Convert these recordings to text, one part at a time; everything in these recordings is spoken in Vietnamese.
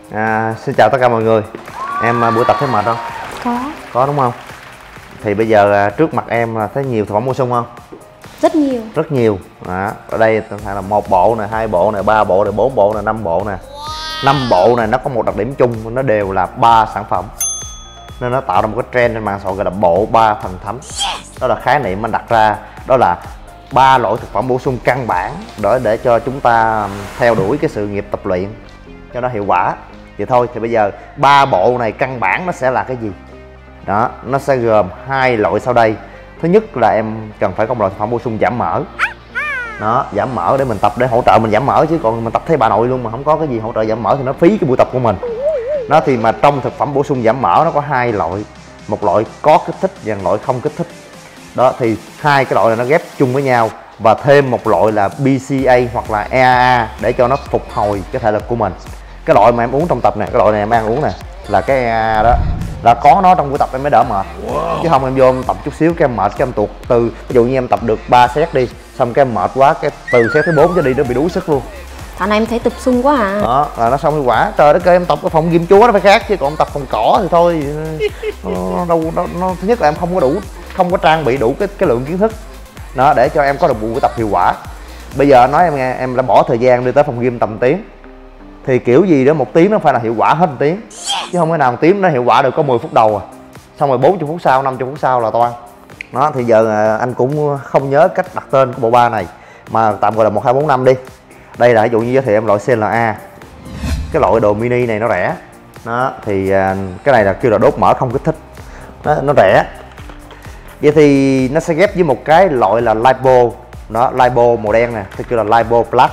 Xin chào tất cả mọi người. Em buổi tập thấy mệt không? Có đúng không? Thì bây giờ trước mặt em thấy nhiều thực phẩm bổ sung không? Rất nhiều. Ở đây là 1 bộ nè, 2 bộ nè, 3 bộ nè, 4 bộ nè, 5 bộ nè. 5 bộ này nó có một đặc điểm chung, nó đều là 3 sản phẩm. Nên nó tạo ra một cái trend trên mạng xã hội gọi là bộ 3 thần thánh. Đó là khái niệm anh đặt ra, đó là 3 loại thực phẩm bổ sung căn bản để cho chúng ta theo đuổi cái sự nghiệp tập luyện cho nó hiệu quả. Vậy thôi, thì bây giờ 3 bộ này căn bản nó sẽ là cái gì? Đó, nó sẽ gồm 2 loại sau đây. Thứ nhất là em cần phải có một loại thực phẩm bổ sung giảm mỡ. Đó, giảm mỡ để mình tập, để hỗ trợ mình giảm mỡ, chứ còn mình tập thấy bà nội luôn mà không có cái gì hỗ trợ giảm mỡ thì nó phí cái buổi tập của mình. Đó, thì mà trong thực phẩm bổ sung giảm mỡ nó có 2 loại, một loại có kích thích và một loại không kích thích. Đó, thì 2 cái loại này nó ghép chung với nhau và thêm một loại là BCA hoặc là EAA để cho nó phục hồi cái thể lực của mình. Cái loại mà em uống trong tập này, cái loại này em đang uống nè, là cái EAA đó, là có nó trong buổi tập em mới đỡ mệt. Chứ không em vô em tập chút xíu cái em mệt, cái em tuột từ, ví dụ như em tập được 3 set đi, xong cái em mệt quá, cái từ set thứ 4 cho đi nó bị đuối sức luôn. Dạo này em thấy tập sung quá à. Đó là nó xong hiệu quả. Trời đất ơi, em tập cái phòng gym chúa nó phải khác, chứ còn tập phòng cỏ thì thôi. Nó thứ nhất là em không có trang bị đủ cái lượng kiến thức đó để cho em có được buổi tập hiệu quả. Bây giờ nói em nghe, em đã bỏ thời gian đi tới phòng gym tầm tiếng thì kiểu gì đó 1 tiếng nó phải là hiệu quả hết 1 tiếng, chứ không thể nào 1 tiếng nó hiệu quả được có 10 phút đầu xong rồi 40 phút sau, 50 phút sau là toan. Đó, thì giờ anh cũng không nhớ cách đặt tên của bộ ba này, mà tạm gọi là 1, 2, 4, 5 đi. Đây là ví dụ như giới thiệu em loại CLA, cái loại đồ mini này nó rẻ. Đó, thì cái này là kêu là đốt mỡ không kích thích. Đó, nó rẻ. Vậy thì nó sẽ ghép với một cái loại là Lipo. Đó, Lipo màu đen nè, thì kêu là Lipo Plus.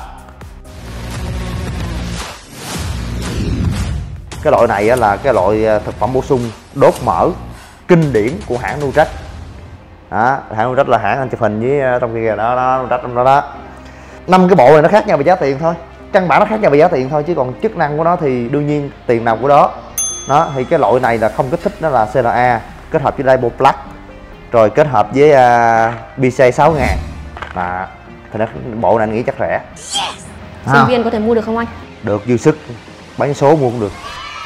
Cái loại này là cái loại thực phẩm bổ sung đốt mỡ kinh điển của hãng Nutrilett. Đó, hãng Nutrilett là hãng anh chụp hình với trong kia đó, Nutrilett trong đó. 5 cái bộ này nó khác nhau về giá tiền thôi, căn bản nó khác nhau về giá tiền thôi, chứ còn chức năng của nó thì đương nhiên tiền nào của đó. Đó, thì cái loại này là không kích thích, nó là CLA kết hợp với Lipo Plus, rồi kết hợp với BCA 6.000. Đó, thì nó, bộ này anh nghĩ chắc rẻ. Sinh viên có thể mua được không anh? Được, dư sức, bán số mua cũng được.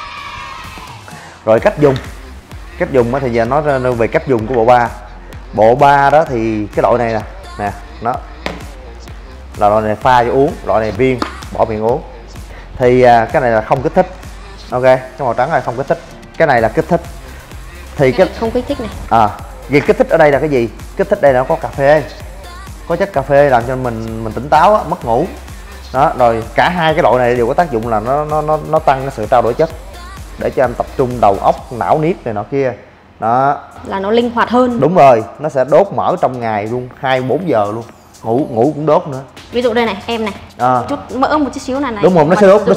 Rồi cách dùng thì giờ nói về cách dùng của bộ ba. Bộ ba đó thì cái loại này nè, nó là loại này pha cho uống, loại này viên bỏ miệng uống. Thì cái này là không kích thích. Ok, cái màu trắng này không kích thích, cái này là kích thích. Thì cái không kích thích này. Vì kích thích ở đây là cái gì? Kích thích đây là nó có cà phê, có chất cà phê làm cho mình tỉnh táo, mất ngủ. Đó, rồi cả 2 cái loại này đều có tác dụng là nó tăng cái sự trao đổi chất để cho em tập trung đầu óc, não niết này nọ kia. Đó, là nó linh hoạt hơn. Đúng rồi, nó sẽ đốt mỡ trong ngày luôn, 24 giờ luôn. Ngủ cũng đốt nữa. Ví dụ đây này, em này, chút mỡ một chút xíu này. Đúng rồi, nó sẽ đốt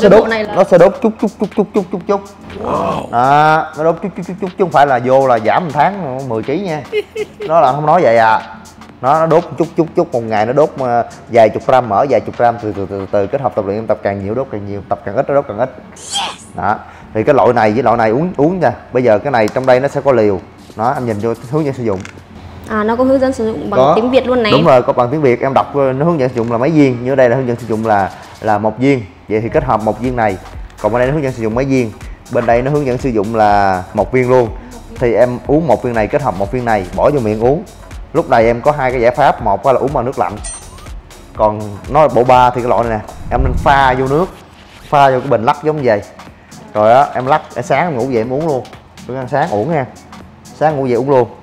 chút. Đó, nó đốt chút, chứ không phải là vô là giảm 1 tháng 10 kg nha. Nó là không nói vậy à. Nó đốt chút, một ngày nó đốt vài chục gram mỡ, vài chục gram, từ kết hợp tập luyện, em tập càng nhiều đốt càng nhiều, tập càng ít nó đốt càng ít. Đó, thì cái loại này với loại này uống nha. Bây giờ cái này trong đây nó sẽ có liều. Đó, anh nhìn vô hướng dẫn sử dụng. Nó có hướng dẫn sử dụng bằng tiếng Việt luôn này. Đúng rồi, có bằng tiếng Việt, em đọc nó hướng dẫn sử dụng là mấy viên, như ở đây là hướng dẫn sử dụng là 1 viên. Vậy thì kết hợp 1 viên này. Còn bên đây nó hướng dẫn sử dụng mấy viên, bên đây nó hướng dẫn sử dụng là 1 viên luôn. Thì em uống 1 viên này kết hợp 1 viên này, bỏ vô miệng uống. Lúc này em có 2 cái giải pháp, một là uống bằng nước lạnh. Còn nói bộ ba thì cái loại này nè, em nên pha vô nước, pha vô cái bình lắc giống như vậy. Rồi á, em lắc, sáng em ngủ dậy em uống luôn. Bữa ăn sáng uống nha. Sáng ngủ dậy uống luôn.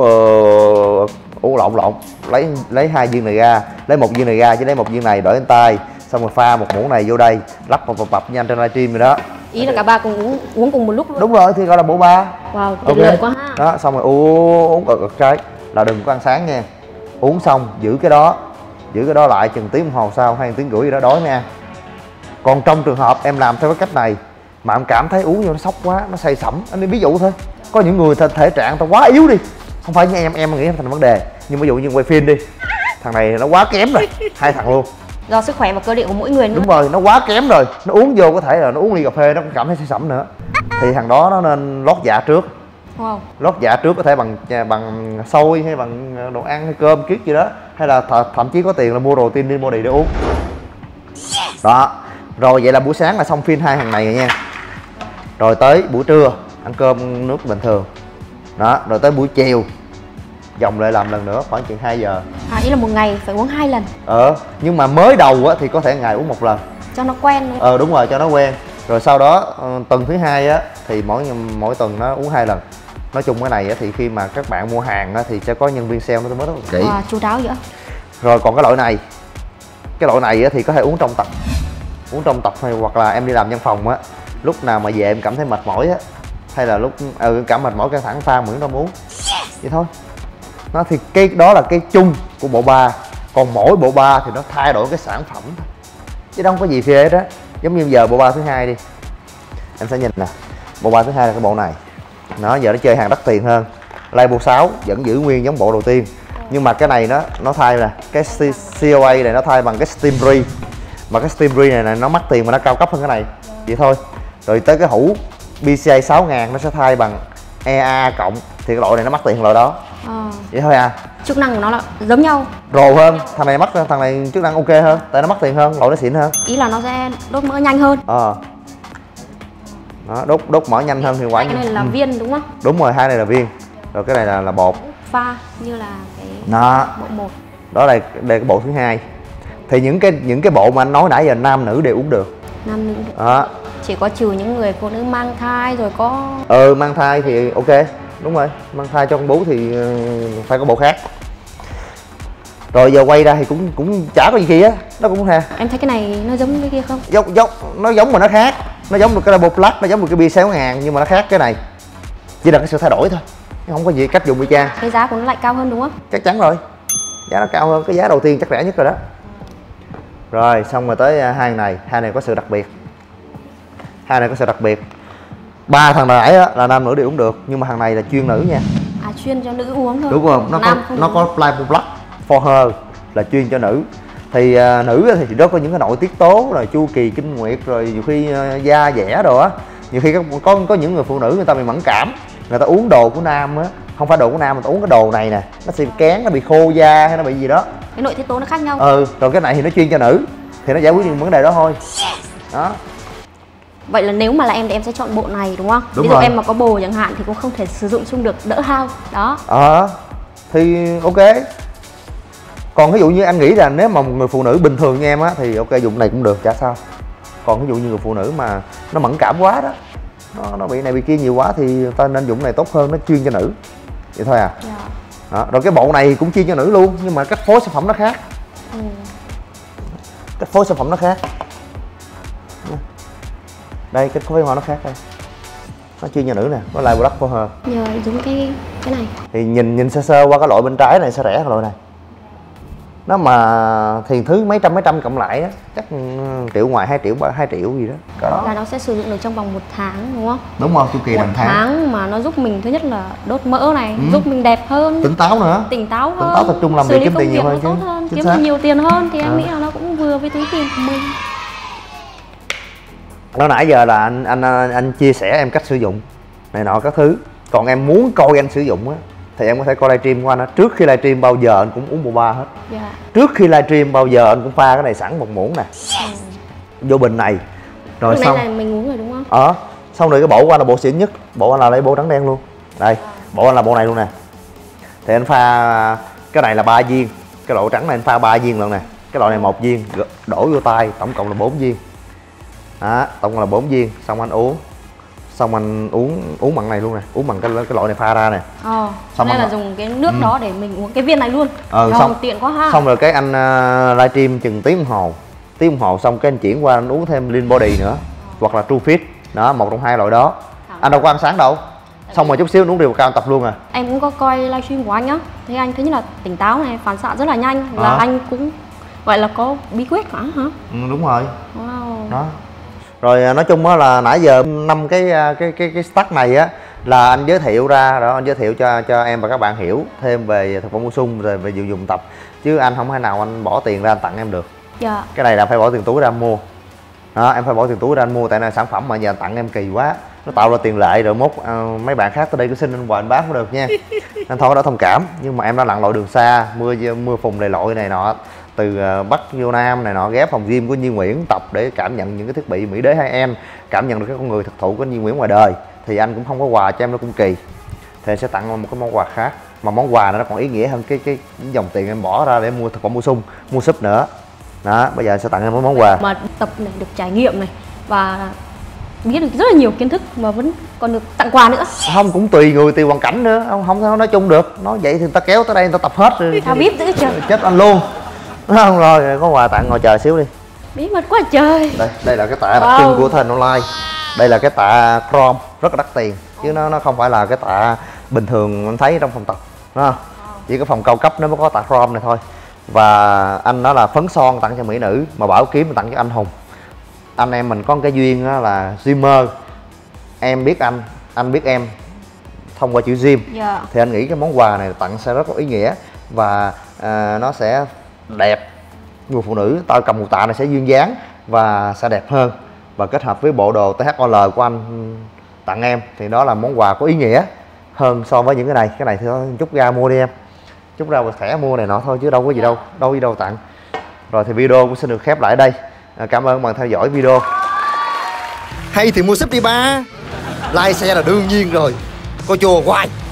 Uống lộn, lấy 2 viên này ra, lấy 1 viên này ra chứ lấy 1 viên này đổi lên tay, xong rồi pha 1 muỗng này vô đây, lắp bập nhanh trên livestream rồi đó. Ý là cả ba cùng uống cùng một lúc luôn. Đúng rồi, thì gọi là bộ ba. Wow, tuyệt vời quá ha. Đó, xong rồi uống ực trái là đừng có ăn sáng nha. Uống xong giữ cái đó lại chừng tiếng đồng hồ sau, 2 tiếng rưỡi gì đó đói nha. Còn trong trường hợp em làm theo cái cách này mà em cảm thấy uống vô nó sốc quá, nó say sẩm, anh đi ví dụ thôi. Có những người thể trạng tao quá yếu đi, không phải như em nghĩ không thành vấn đề, nhưng ví dụ như quay phim đi, thằng này nó quá kém rồi, 2 thằng luôn. Do sức khỏe và cơ địa của mỗi người nữa. Đúng rồi, nó quá kém rồi, nó uống vô có thể là nó uống ly cà phê nó cũng cảm thấy say sẩm nữa. Thì thằng đó nó nên lót dạ trước. Lót dạ trước có thể bằng xôi hay bằng đồ ăn hay cơm kiết gì đó, hay là thậm chí có tiền là mua protein đi body để uống. Đó, rồi vậy là buổi sáng là xong phim 2 thằng này rồi nha. Rồi tới buổi trưa ăn cơm nước bình thường đó, rồi tới buổi chiều vòng lại làm lần nữa khoảng chừng 2 giờ. Ý là một ngày phải uống 2 lần. Nhưng mà mới đầu á thì có thể ngày uống 1 lần cho nó quen nữa. Đúng rồi, cho nó quen. Rồi sau đó tuần thứ 2 á thì mỗi tuần nó uống 2 lần. Nói chung cái này á thì khi mà các bạn mua hàng á thì sẽ có nhân viên sale nó mới rất là kỹ. Chú đáo vậy. Rồi còn cái loại này á thì có thể uống trong tập hay hoặc là em đi làm văn phòng á, lúc nào mà về em cảm thấy mệt mỏi á, hay là lúc cảm mệt mỏi căng thẳng pha miếng rau muống vậy thôi. Nó thì cái đó là cái chung của bộ ba, còn mỗi bộ ba thì nó thay đổi cái sản phẩm thôi chứ không có gì phê hết á. Giống như giờ bộ ba thứ 2 đi, em sẽ nhìn nè, bộ ba thứ 2 là cái bộ này, nó giờ nó chơi hàng đắt tiền hơn. Label 6 vẫn giữ nguyên giống bộ đầu tiên, nhưng mà cái này nó thay là cái COA này nó thay bằng cái Steam Re, mà cái Steam Re này nó mắc tiền mà nó cao cấp hơn cái này vậy thôi. Rồi tới cái hũ PCI 6000 nó sẽ thay bằng EA cộng, thì cái loại này nó mắc tiền hơn loại đó. Vậy thôi à. Chức năng của nó là giống nhau, rồ hơn. Thằng này mắc, thằng này chức năng ok hơn, tại nó mắc tiền hơn, loại nó xịn hơn. Ý là nó sẽ đốt mỡ nhanh hơn. Đó, đốt mỡ nhanh hơn, hiệu quả. Cái này là viên đúng không? Đúng rồi, hai này là viên, rồi cái này là bột pha như là cái bộ 1. Đó là đây cái bộ thứ 2. Thì những cái bộ mà anh nói nãy giờ nam nữ đều uống được. Nam nữ được. Chỉ có trừ những người phụ nữ mang thai rồi có mang thai thì ok, đúng rồi, mang thai cho con bú thì phải có bộ khác. Rồi giờ quay ra thì cũng chả có gì kia á, nó cũng ha. Em thấy cái này nó giống cái kia không? Giống nó giống mà nó khác. Nó giống được cái Label Plus, nó giống được cái bia 6000 nhưng mà nó khác cái này. Chỉ là cái sự thay đổi thôi, không có gì cách dùng y chang. Cái giá của nó lại cao hơn đúng không? Chắc chắn rồi, giá nó cao hơn, cái giá đầu tiên chắc rẻ nhất rồi đó. Rồi xong rồi tới hai này có sự đặc biệt. Ba thằng nãy là nam nữ đều uống được, nhưng mà thằng này là chuyên nữ nha. Chuyên cho nữ uống thôi. Đúng không? Nó có Label Plus for her là chuyên cho nữ. Thì nữ thì đó có những cái nội tiết tố rồi chu kỳ kinh nguyệt, rồi nhiều khi da dẻ đồ á, nhiều khi có những người phụ nữ người ta bị mẫn cảm, người ta uống đồ của nam á, không phải đồ của nam mà ta uống cái đồ này nè, nó sẽ kén, nó bị khô da hay nó bị gì đó, cái nội tiết tố nó khác nhau. Rồi cái này thì nó chuyên cho nữ, thì nó giải quyết những vấn đề đó thôi. Đó. Vậy là nếu mà là em thì em sẽ chọn bộ này đúng không? Ví dụ em mà có bồ chẳng hạn thì cũng không thể sử dụng chung được, đỡ hao đó. Thì ok. Còn ví dụ như anh nghĩ là nếu mà một người phụ nữ bình thường như em á thì ok dùng này cũng được, chả sao. Còn ví dụ như người phụ nữ mà nó mẫn cảm quá đó, nó bị này bị kia nhiều quá thì ta nên dùng này tốt hơn, nó chuyên cho nữ vậy thôi à. Đó. Rồi cái bộ này cũng chuyên cho nữ luôn, nhưng mà cách phối sản phẩm nó khác. Cách phối sản phẩm nó khác. Đây cách phối hoa nó khác đây, nó chuyên cho nữ nè, có Label Plus for her. Giờ giống cái này thì nhìn sơ sơ qua cái loại bên trái này sẽ rẻ hơn loại này. Nó mà thiền thứ mấy trăm cộng lại á, chắc triệu ngoài 2 triệu gì đó. Là nó sẽ sử dụng được trong vòng 1 tháng đúng không? Đúng rồi, chu kỳ 1 tháng mà nó giúp mình thứ nhất là đốt mỡ này, giúp mình đẹp hơn, tỉnh táo nữa, tỉnh táo tập trung làm việc, kiếm tiền nhiều hơn chứ, kiếm được nhiều tiền hơn thì em nghĩ là nó cũng vừa với túi tiền của mình. Nó nãy giờ là anh chia sẻ em cách sử dụng này nọ các thứ, còn em muốn coi anh sử dụng á thì em có thể coi livestream của anh á. Trước khi livestream bao giờ anh cũng uống bộ ba hết. Trước khi livestream bao giờ anh cũng pha cái này sẵn một muỗng nè, vô bình này rồi xong này mình uống rồi đúng không? Xong rồi cái bộ của anh là bộ xịn nhất, bộ anh là lấy bộ trắng đen luôn đây, bộ anh là bộ này luôn nè. Thì anh pha cái này là 3 viên, cái loại trắng này anh pha 3 viên lần nè, cái loại này 1 viên, đổ vô tay tổng cộng là 4 viên đó, tổng cộng là 4 viên. Xong anh uống, xong anh uống bằng này luôn nè, uống bằng cái loại này pha ra nè. Xong nên là dùng cái nước đó để mình uống cái viên này luôn. Xong tiện quá ha. Xong rồi cái anh livestream chừng tiếng đồng hồ xong cái anh chuyển qua anh uống thêm Lean Body nữa, hoặc là True Fit đó, một trong hai loại đó. Anh đâu có ăn sáng đâu, xong rồi chút xíu uống điều cao tập luôn à. Em cũng có coi livestream của anh á, thấy anh thứ nhất là tỉnh táo này, phản xạ rất là nhanh, là anh cũng gọi là có bí quyết hả? Đúng rồi. Đó. Rồi nói chung á là nãy giờ 5 cái stack này á là anh giới thiệu ra đó, anh giới thiệu cho em và các bạn hiểu thêm về thực phẩm bổ sung rồi về dùng tập, chứ anh không thể nào anh bỏ tiền ra anh tặng em được. Cái này là phải bỏ tiền túi ra anh mua đó, em phải bỏ tiền túi ra anh mua, tại là sản phẩm mà giờ tặng em kỳ quá, nó tạo ra tiền lệ rồi mốt mấy bạn khác tới đây cứ xin anh hoài anh bán không được nha. Nên thôi đó thông cảm, nhưng mà em đã lặn lội đường xa, mưa phùn đầy lội này nọ từ Bắc vô Nam này nọ, ghé phòng gym của Nhi Nguyễn tập để cảm nhận những cái thiết bị Mỹ Đế 2M, cảm nhận được cái con người thực thụ của Nhi Nguyễn ngoài đời. Thì anh cũng không có quà cho em, nó cũng kỳ, thì sẽ tặng một cái món quà khác, mà món quà nó còn ý nghĩa hơn cái dòng tiền em bỏ ra để mua thực phẩm bổ sung, mua súp nữa. Đó, bây giờ sẽ tặng em một món quà mà tập này, được trải nghiệm này và biết được rất là nhiều kiến thức mà vẫn còn được tặng quà nữa. Không, cũng tùy người tùy hoàn cảnh nữa, không nói chung được. Nói vậy thì người ta kéo tới đây người ta tập hết rồi. Tao biết dữ chưa? Chết anh luôn. Đúng không? Rồi có quà tặng, ngồi chờ xíu đi. Bí mật quá trời. Đây là cái tạ đặc trưng của Thành Online. Đây là cái tạ chrome rất là đắt tiền, chứ nó không phải là cái tạ bình thường anh thấy trong phòng tập, đúng không? Chỉ có phòng cao cấp nó mới có tạ chrome này thôi. Và anh đó là phấn son tặng cho mỹ nữ, mà bảo kiếm tặng cho anh Hùng. Anh em mình có cái duyên đó là gymer, em biết anh biết em thông qua chữ gym. Thì anh nghĩ cái món quà này tặng sẽ rất có ý nghĩa và nó sẽ đẹp. Người phụ nữ tao cầm một tạ này sẽ duyên dáng và sẽ đẹp hơn, và kết hợp với bộ đồ THOL của anh tặng em thì đó là món quà có ý nghĩa hơn so với những cái này. Cái này thì chút ra mua đi em, chút ra thẻ mua này nọ thôi chứ đâu có gì đâu tặng. Rồi thì video cũng xin được khép lại đây. Cảm ơn bạn theo dõi video. Hay thì mua súp đi ba, like share là đương nhiên rồi, coi chùa hoài.